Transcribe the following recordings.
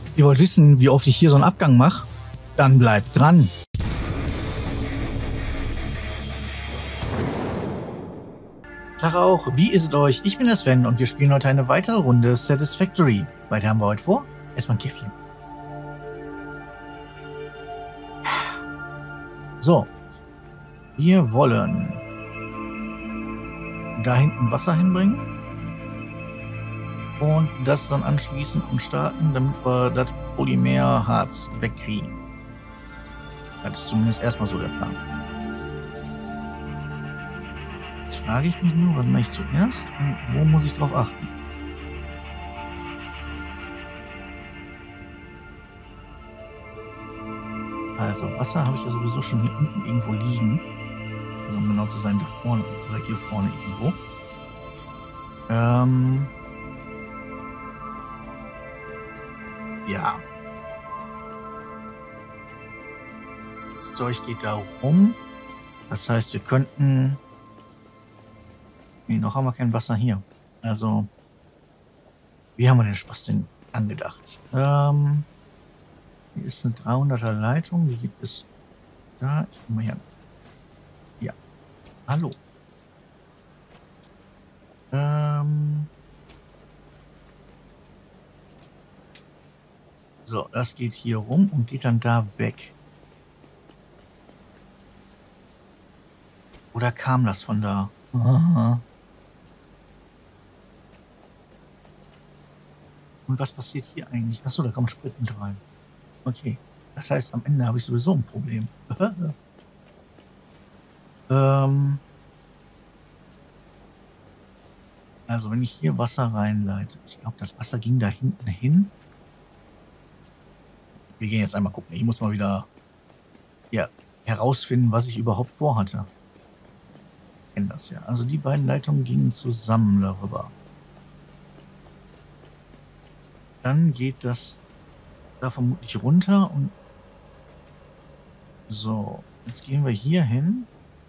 Ihr wollt wissen, wie oft ich hier so einen Abgang mache? Dann bleibt dran. Tag auch, wie ist es euch? Ich bin der Sven und wir spielen heute eine weitere Runde Satisfactory. Weiter haben wir heute vor. Erstmal ein Käffchen. So. Wir wollen da hinten Wasser hinbringen. Und das dann anschließen und starten, damit wir das Polymerharz wegkriegen. Das ist zumindest erstmal so der Plan. Jetzt frage ich mich nur, was mache ich zuerst und wo muss ich drauf achten? Also Wasser habe ich ja sowieso schon hier unten irgendwo liegen. Also um genau zu sein, da vorne oder hier vorne irgendwo. Ja. Das Zeug geht da rum. Das heißt, wir könnten... Nee, noch haben wir kein Wasser hier. Also, wie haben wir den Spaß denn angedacht? Hier ist eine 300er Leitung. Die gibt es da. Ich guck mal hier. Ja. Hallo. So, das geht hier rum und geht dann da weg. Oder kam das von da? Aha. Und was passiert hier eigentlich? Achso, da kommt Sprit mit rein. Okay. Das heißt, am Ende habe ich sowieso ein Problem. Also, wenn ich hier Wasser reinleite. Ich glaube, das Wasser ging da hinten hin. Wir gehen jetzt einmal gucken. Ich muss mal wieder herausfinden, was ich überhaupt vorhatte. Ich kenne das ja. Also die beiden Leitungen gingen zusammen darüber. Dann geht das da vermutlich runter und so. Jetzt gehen wir hier hin.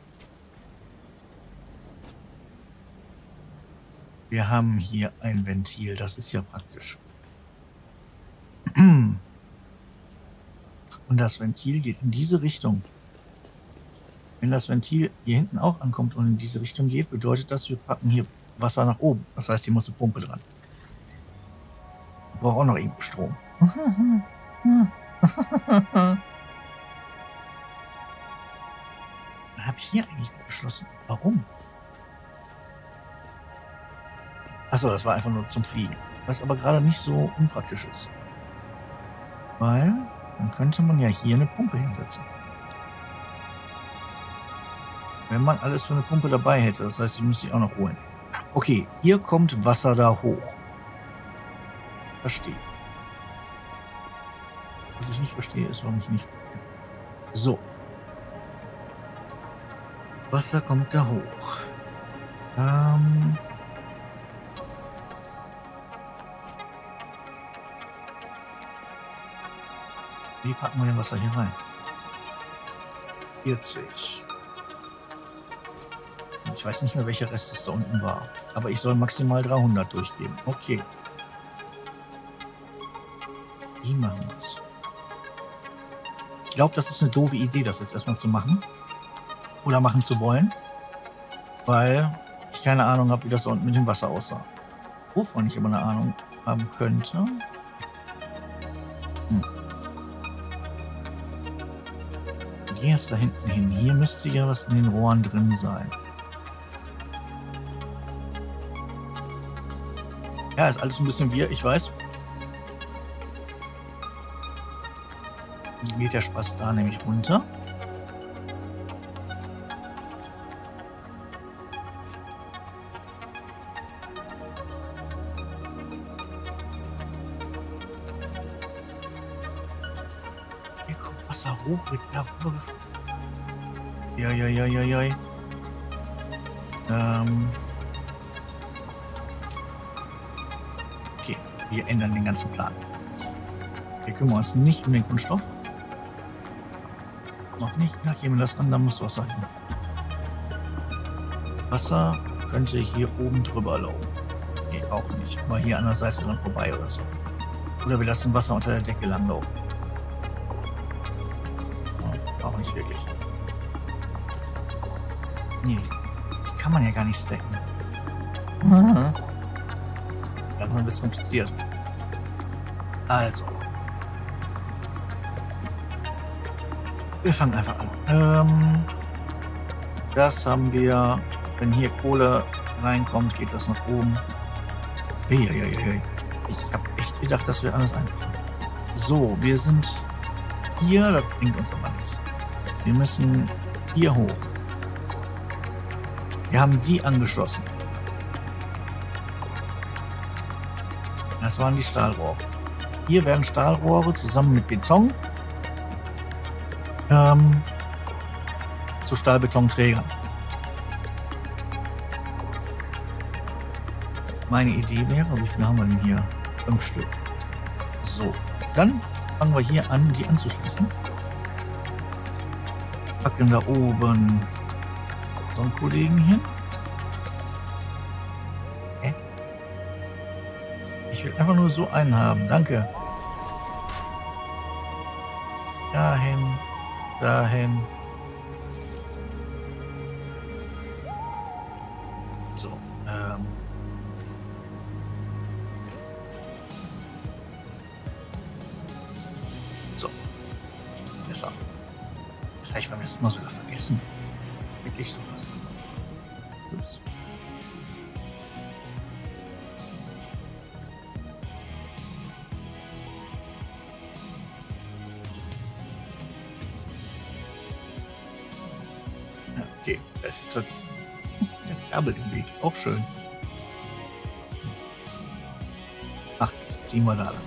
Wir haben hier ein Ventil. Das ist ja praktisch. Und das Ventil geht in diese Richtung. Wenn das Ventil hier hinten auch ankommt und in diese Richtung geht, bedeutet das, wir packen hier Wasser nach oben. Das heißt, hier muss eine Pumpe dran. Ich brauche auch noch irgendwo Strom. Dann habe ich hier eigentlich beschlossen. Warum? Achso, das war einfach nur zum Fliegen. Was aber gerade nicht so unpraktisch ist. Weil... Dann könnte man ja hier eine Pumpe hinsetzen. Wenn man alles für eine Pumpe dabei hätte. Das heißt, ich müsste sie auch noch holen. Okay, hier kommt Wasser da hoch. Verstehe. Was ich nicht verstehe, ist, warum ich nicht... So. Wasser kommt da hoch. Wie packen wir denn Wasser hier rein? 40. Ich weiß nicht mehr, welcher Rest es da unten war. Aber ich soll maximal 300 durchgeben. Okay. Wie machen wir das? Ich glaube, das ist eine doofe Idee, das jetzt erstmal zu machen. Oder machen zu wollen. Weil ich keine Ahnung habe, wie das da unten mit dem Wasser aussah. Wovon ich aber eine Ahnung haben könnte. Ich gehe jetzt da hinten hin. Hier müsste ja was in den Rohren drin sein. Ja, ist alles ein bisschen Bier, ich weiß. Wie geht der Spaß da nämlich runter? Hier kommt Wasser hoch, wird darüber gefahren. Ja. Okay, wir ändern den ganzen Plan. Wir kümmern uns nicht um den Kunststoff. Noch nicht. Na, gehen wir das an, da muss Wasser hin. Wasser könnte hier oben drüber laufen. Nee, auch nicht. Aber hier an der Seite dran vorbei oder so. Oder wir lassen Wasser unter der Decke langlaufen. Ja, auch nicht wirklich. Nee, die kann man ja gar nicht stacken. Mhm. Langsam wird es kompliziert. Also. Wir fangen einfach an. Das haben wir. Wenn hier Kohle reinkommt, geht das nach oben. Eieieiei. Ich habe echt gedacht, das wäre alles einfach. So, wir sind hier. Das bringt uns aber nichts. Wir müssen hier hoch. Wir haben die angeschlossen. Das waren die Stahlrohre. Hier werden Stahlrohre zusammen mit Beton zu Stahlbetonträgern. Meine Idee wäre, wie viele haben wir denn hier? 5 Stück. So, dann fangen wir hier an, die anzuschließen. Packen da oben so einen Kollegen hin. Ich will einfach nur so einen haben. Danke. Dahin. Dahin. So. So. Besser. Das habe ich beim letzten Mal sogar vergessen. Wirklich sowas. Ups. Okay, da ist jetzt der Kabel im Weg. Auch schön. Ach, das ziehen wir da lang.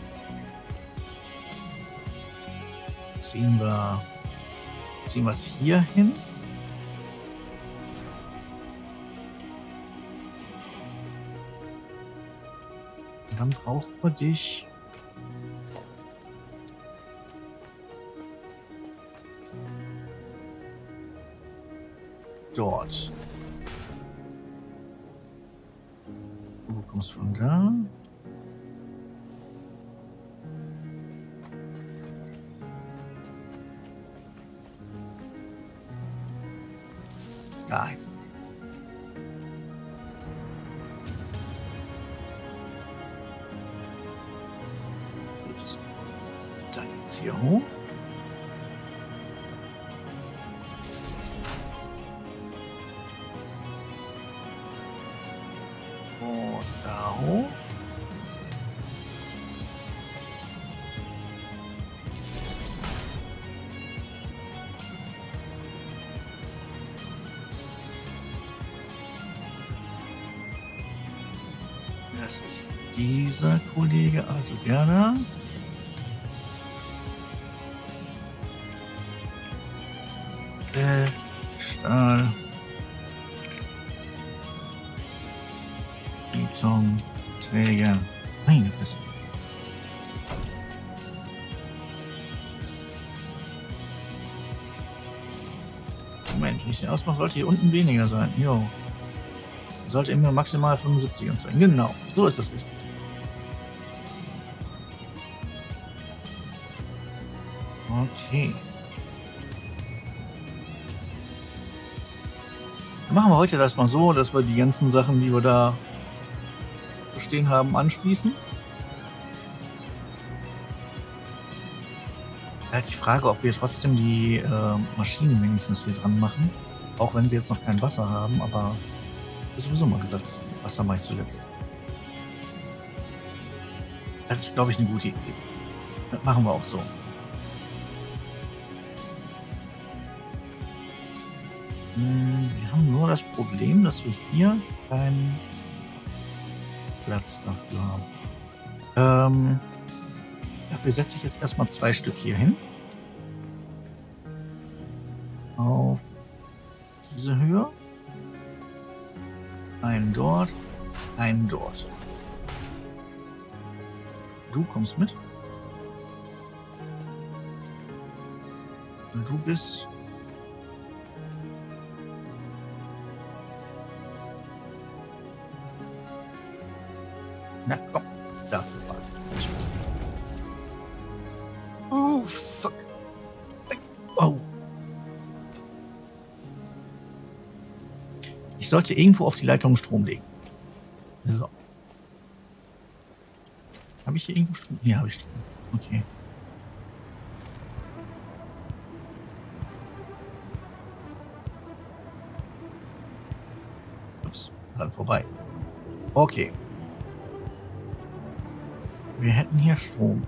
Ziehen wir es hier hin. Und dann brauchen wir dich. Dort. Du kommst von da. Nein. Gut. Dann jetzt hier hoch. Da hoch. Das ist dieser Kollege, also der da. Stahl. Betonträger. Meine Fresse. Moment, wie ich den ausmache, sollte hier unten weniger sein. Jo. Sollte immer maximal 75 anzeigen. Genau, so ist das richtig. Okay. Dann machen wir heute das mal so, dass wir die ganzen Sachen, die wir da stehen haben, anschließen. Halt die Frage, ob wir trotzdem die Maschinen wenigstens hier dran machen. Auch wenn sie jetzt noch kein Wasser haben, aber ich habe sowieso mal gesagt, Wasser mache ich zuletzt. Das ist, glaube ich, eine gute Idee. Das machen wir auch so. Wir haben nur das Problem, dass wir hier keinen Platz dafür haben. Dafür setze ich jetzt erstmal 2 Stück hier hin. Auf diese Höhe. Einen dort, einen dort. Du kommst mit. Und du bist... Na komm, dafür fahren. fuck. Oh. Ich sollte irgendwo auf die Leitung Strom legen. So. Habe ich hier irgendwo Strom? Hier habe ich Strom. Okay. Ups, dann vorbei. Okay. Wir hätten hier Strom.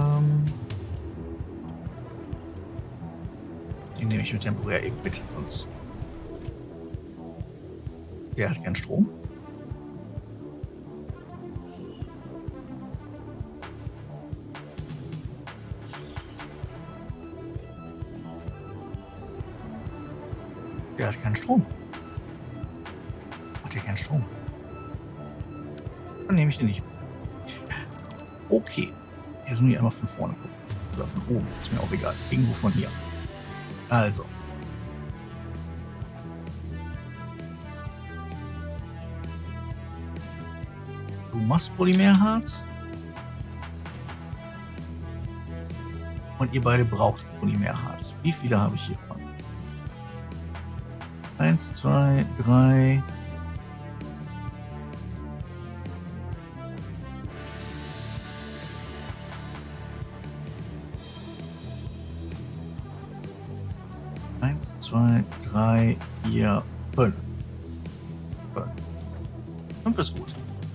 Den nehme ich mit temporär eben mit uns. Der hat keinen Strom. Der hat keinen Strom. Hat der keinen Strom? Dann nehme ich den nicht. Okay. Jetzt muss ich einmal von vorne gucken. Oder von oben. Ist mir auch egal. Irgendwo von hier. Also. Du machst Polymerharz. Und ihr beide braucht Polymerharz. Wie viele habe ich hiervon? 1, 2, 3. Eins, zwei, drei, vier, 5. 5 ist gut.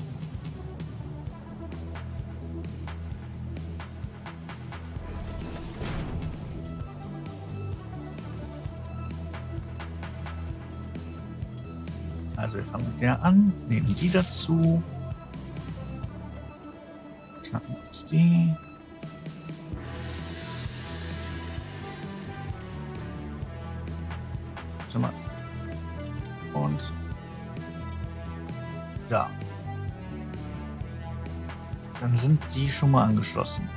Also wir fangen mit der an, nehmen die dazu. Schnappen uns die. Warte mal. Und da. Dann sind die schon mal angeschlossen.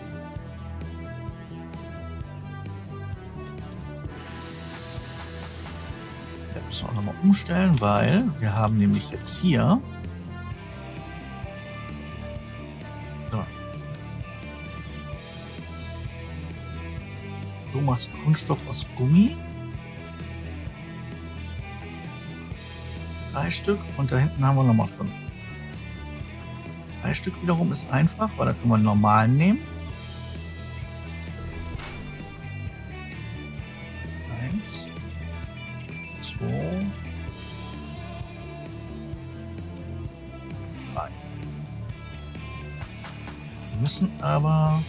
Müssen wir auch nochmal umstellen, weil wir haben nämlich jetzt hier so. Du machst Kunststoff aus Gummi. 3 Stück und da hinten haben wir nochmal 5. 3 Stück wiederum ist einfach, weil da können wir einen normalen nehmen. 1, 2, 3. Wir müssen aber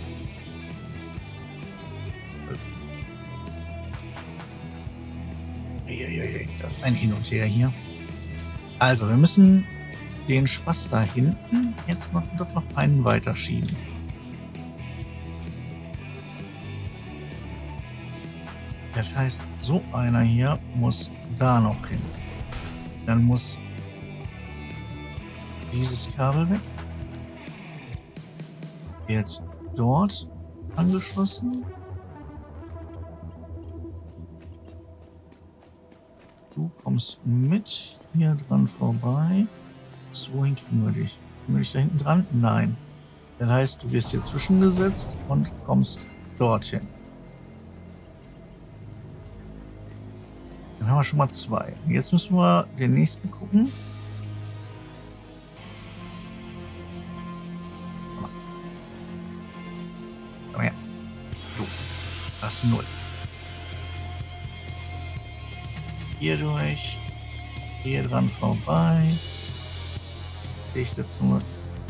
das ist ein Hin und Her hier. Also wir müssen den Spaß da hinten jetzt noch einen weiterschieben. Das heißt, so einer hier muss da noch hin. Dann muss dieses Kabel weg. Wird dort angeschlossen. Du kommst mit hier dran vorbei. Wohin kriegen wir dich? Kriegen wir dich da hinten dran? Nein. Das heißt, du wirst hier zwischengesetzt und kommst dorthin. Dann haben wir schon mal 2. Jetzt müssen wir den nächsten gucken. Komm her. So. Das ist 0. Hier durch. Hier dran vorbei. Ich setze mal.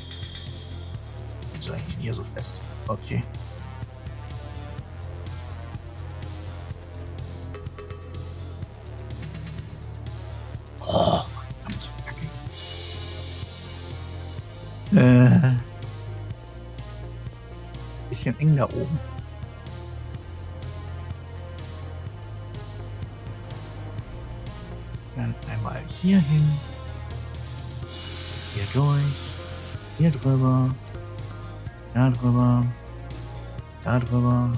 Ist eigentlich hier so fest. Okay. Oh, verdammt. Kacke. Bisschen eng da oben. Dann einmal hier hin. Hier durch. Hier drüber. Da drüber. Da drüber.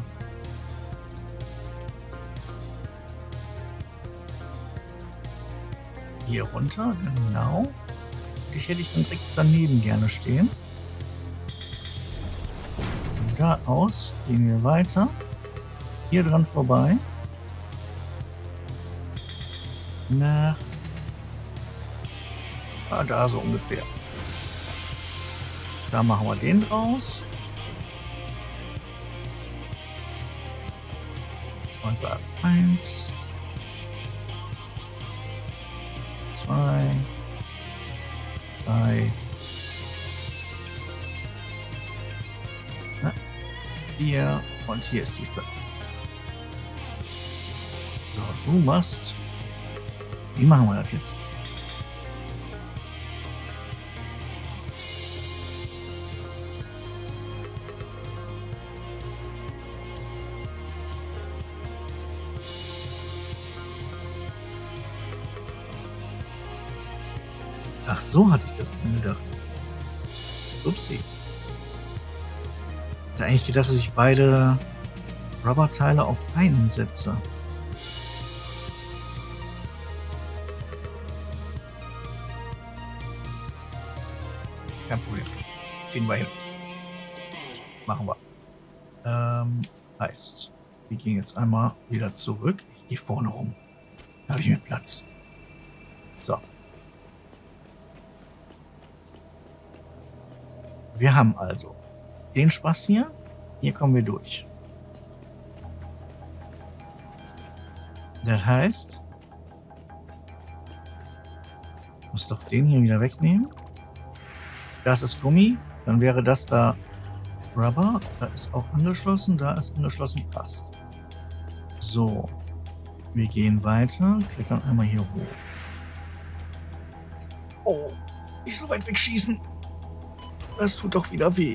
Hier runter, genau. Dich hätte ich dann direkt daneben gerne stehen. Und da aus gehen wir weiter. Hier dran vorbei. Nach... da so ungefähr. Da machen wir den draus. Und zwar 1, 2, 3, 4 und hier ist die 5. So, du machst... Wie machen wir das jetzt? Ach, so hatte ich das gedacht. Upsi. Ich hatte eigentlich gedacht, dass ich beide Rubberteile auf einen setze. Kein Problem. Gehen wir hin. Machen wir. Heißt, wir gehen jetzt einmal wieder zurück. Ich gehe vorne rum. Da habe ich mir Platz. So. Wir haben also den Spaß hier. Hier kommen wir durch. Das heißt, ich muss doch den hier wieder wegnehmen. Das ist Gummi. Dann wäre das da Rubber. Da ist auch angeschlossen. Da ist angeschlossen. Passt. So. Wir gehen weiter. Klettern einmal hier hoch. Oh, nicht so weit wegschießen. Das tut doch wieder weh.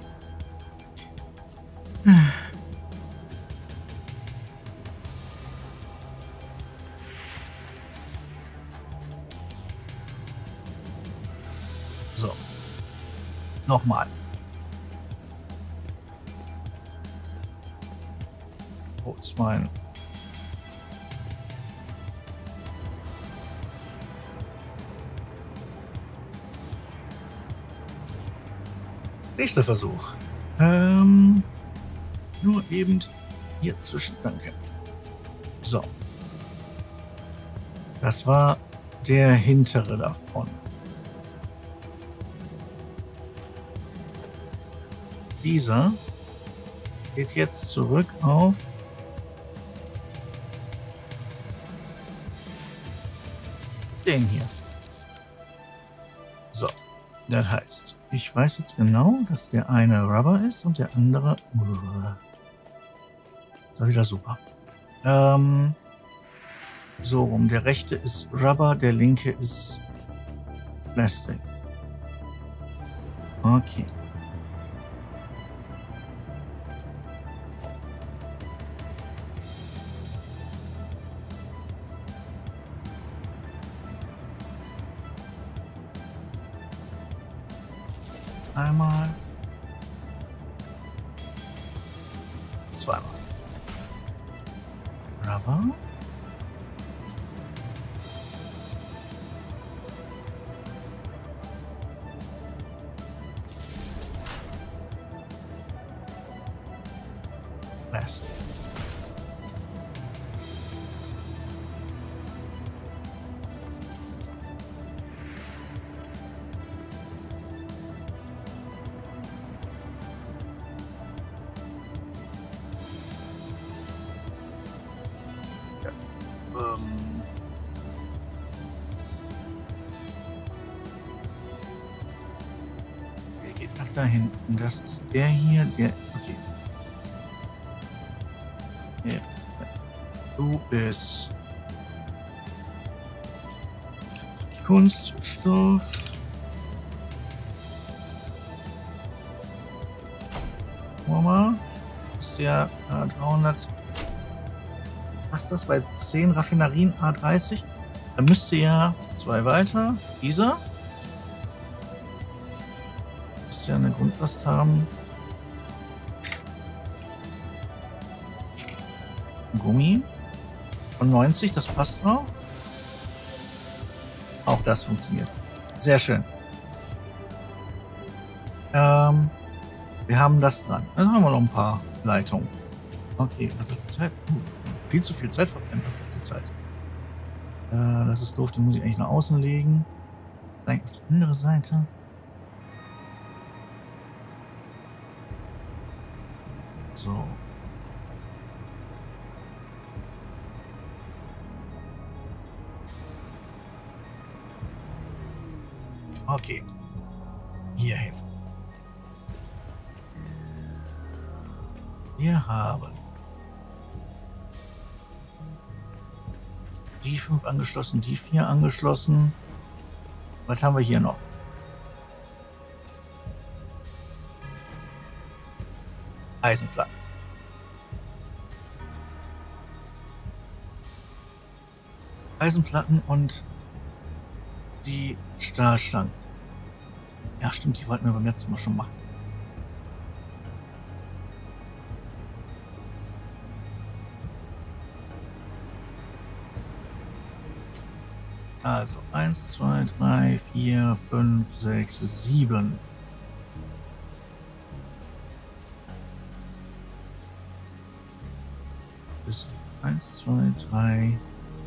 So. Nochmal. Wo ist mein... Nächster Versuch. Nur eben hier zwischen. Danke. So. Das war der hintere davon. Dieser geht jetzt zurück auf den hier. So. Das heißt, ich weiß jetzt genau, dass der eine Rubber ist und der andere... Das war wieder super. So rum. Der rechte ist Rubber, der linke ist Plastik. Okay. Einmal. Zweimal. Rubber. Plastik. Der geht nach da hinten. Das ist der hier. Der. Okay. Ja. Du bist Kunststoff. Mama. Ist der 300. Was ist das bei 10 Raffinerien A30? Da müsste ja 2 weiter. Dieser. Müsste ja eine Grundlast haben. Gummi. Von 90, das passt auch. Auch das funktioniert. Sehr schön. Wir haben das dran. Dann haben wir noch ein paar Leitungen. Okay, was hat die Zeit? Viel zu viel Zeit verbrennt hat die Zeit. Das ist doof, den muss ich eigentlich nach außen legen. Nein, auf die andere Seite. So. Okay. Hier hin. Wir haben die 5 angeschlossen, die 4 angeschlossen. Was haben wir hier noch? Eisenplatten. Eisenplatten und die Stahlstangen. Ja, stimmt, die wollten wir beim letzten Mal schon machen. Also 1, 2, 3, 4, 5, 6, 7. Bis 1, 2, 3.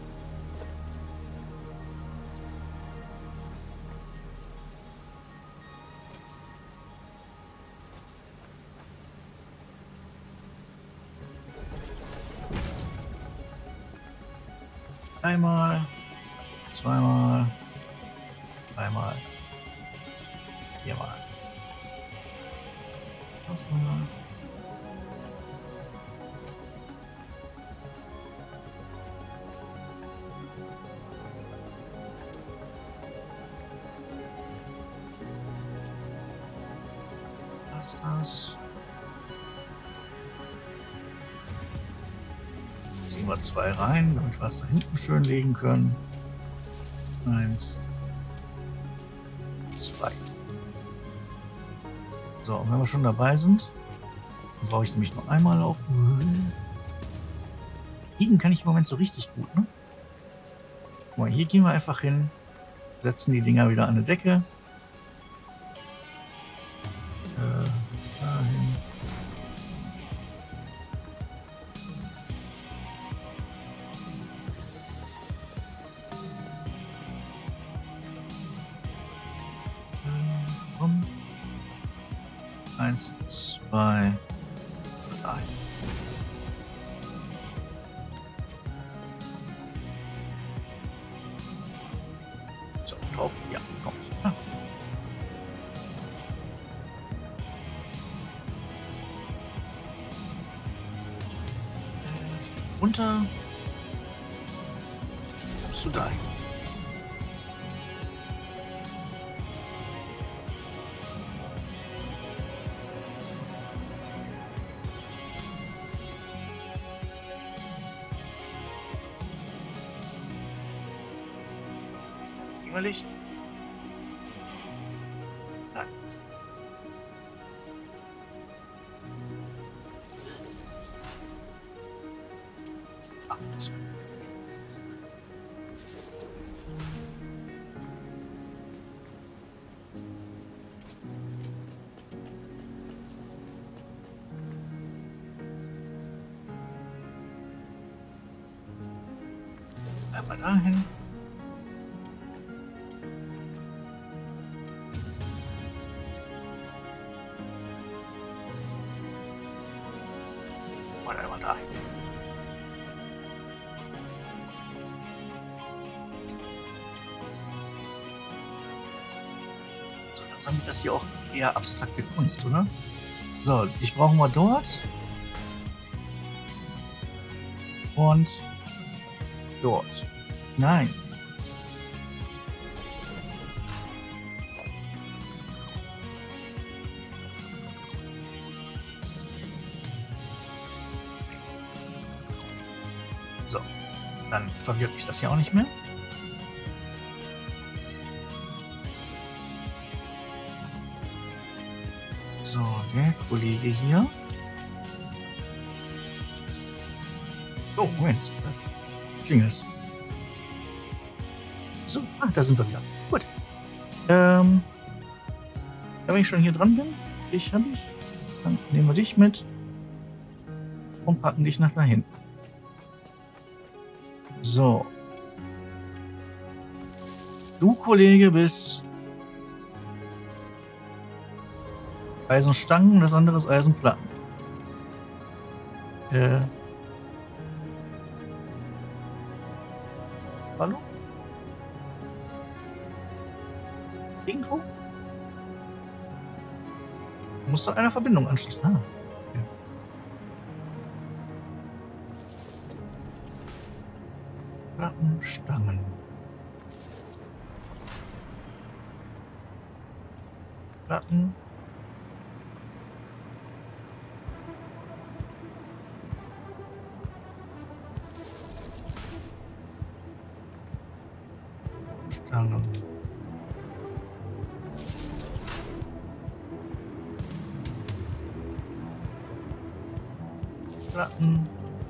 Einmal, zweimal, dreimal, viermal. Fünfmal. Das. Ziehen wir 2 rein, damit wir es da hinten schön legen können. 1, 2. So, und wenn wir schon dabei sind, dann brauche ich nämlich noch einmal auf. Liegen kann ich im Moment so richtig gut, ne? Guck mal, hier gehen wir einfach hin, setzen die Dinger wieder an die Decke. Dahin. Rum. 1, 2, 3. So, drauf. Ja, komm. Ah. Runter. Kommst du dahin? Innerlich? Nein. Ach, so. Einmal dahin. Und einmal dahin. So, langsam wird das hier auch eher abstrakte Kunst, oder? So, dich brauchen wir dort. Und dort. Nein. So, dann verwirrt mich das ja auch nicht mehr. So, der Kollege hier. Oh, Moment. Klingelt. So, da sind wir wieder. Gut. Wenn ich schon hier dran bin, habe ich Dann nehmen wir dich mit und packen dich nach da hinten. So. Du, Kollege, bist Eisenstangen, das andere ist Eisenplatten. Hallo? Irgendwo? Muss da eine Verbindung anschließen. Ah. Okay. Platten, Stangen. Platten. Stangen. Platten.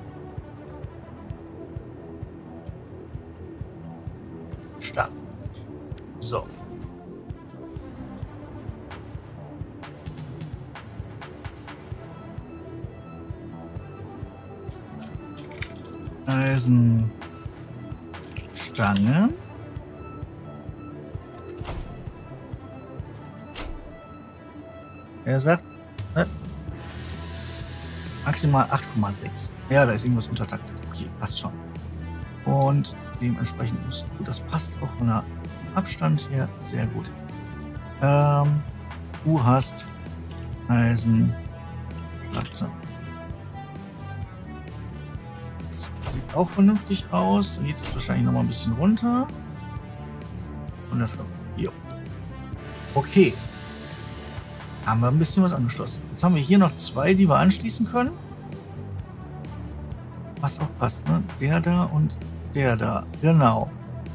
Stangen. So. Eisenstangen. Er sagt maximal 8,6. Ja, da ist irgendwas untertaktet. Okay, passt schon. Und dementsprechend ist gut. Das passt auch von der Abstand her sehr gut. Du hast Eisenplatte. Das sieht auch vernünftig aus. Dann geht es wahrscheinlich noch mal ein bisschen runter. 105. Jo. Okay. Haben wir ein bisschen was angeschlossen. Jetzt haben wir hier noch zwei, die wir anschließen können. Was auch passt, ne? Der da und der da. Genau.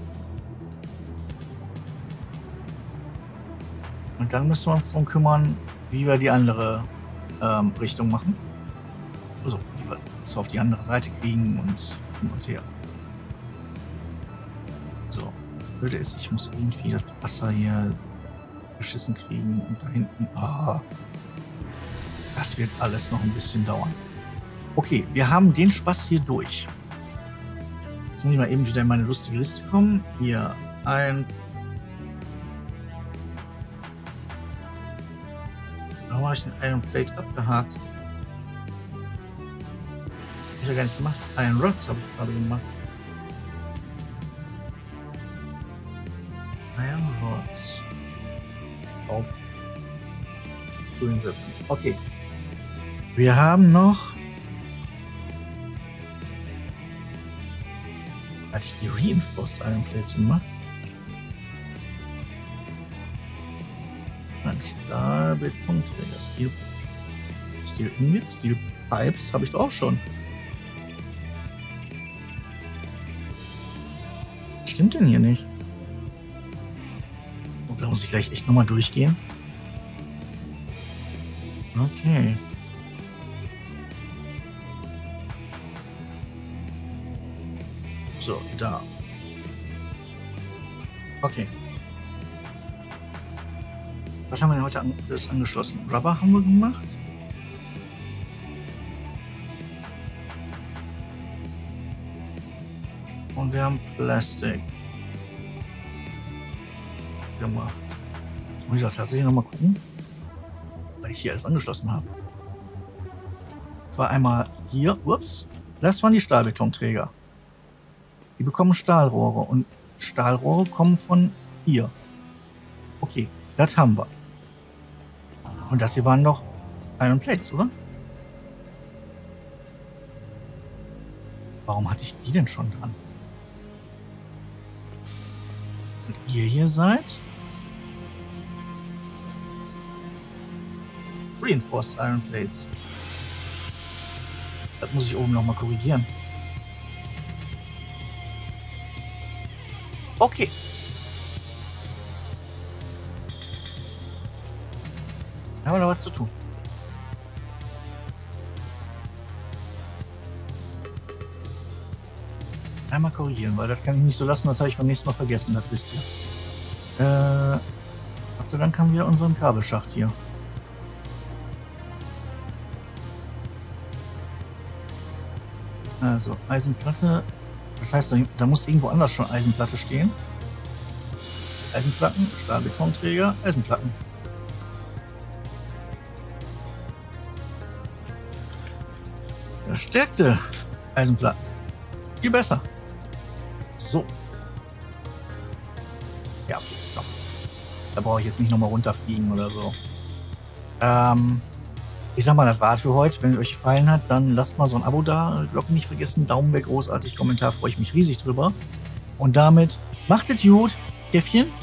Und dann müssen wir uns darum kümmern, wie wir die andere Richtung machen. Also, wie wir das auf die andere Seite kriegen und hin und her. So. Blöde ist, ich muss irgendwie das Wasser hier geschissen kriegen und da hinten. Oh, das wird alles noch ein bisschen dauern. Okay, wir haben den Spaß hier durch. Jetzt muss ich mal eben wieder in meine lustige Liste kommen. Hier ein. Warum habe ich den Iron Plate abgehakt? Hab ich ja gar nicht gemacht. Iron Rods habe ich gerade gemacht. Iron Rods. Auf grün setzen. Okay. Wir haben noch. Hatte ich die Reinforced Iron Plates gemacht? Ein Stahlbetonträger. Steel Ingots, Steel Pipes habe ich doch auch schon. Was stimmt denn hier nicht? Da muss ich gleich echt nochmal durchgehen. Okay. So, da. Okay. Was haben wir denn heute angeschlossen? Rubber haben wir gemacht. Und wir haben Plastik gemacht. Jetzt muss ich auch tatsächlich nochmal gucken, weil ich hier alles angeschlossen habe. Das war einmal hier, ups, das waren die Stahlbetonträger. Die bekommen Stahlrohre und Stahlrohre kommen von hier. Okay, das haben wir. Und das hier waren noch Iron Plates, oder? Warum hatte ich die denn schon dran? Und ihr hier seid Reinforced Iron Plates. Das muss ich oben nochmal korrigieren. Okay. Da haben wir noch was zu tun. Einmal korrigieren, weil das kann ich nicht so lassen, das habe ich beim nächsten Mal vergessen, das wisst ihr. Gott sei Dank haben wir unseren Kabelschacht hier. Also Eisenplatte. Das heißt, da muss irgendwo anders schon Eisenplatte stehen. Eisenplatten, Stahlbetonträger, Eisenplatten. Verstärkte Eisenplatten. Viel besser. So. Ja, okay. Komm. Da brauche ich jetzt nicht nochmal runterfliegen oder so. Ich sag mal, das war's für heute. Wenn es euch gefallen hat, dann lasst mal so ein Abo da. Glocken nicht vergessen. Daumen wäre großartig. Kommentar freue ich mich riesig drüber. Und damit macht es gut. Käffchen.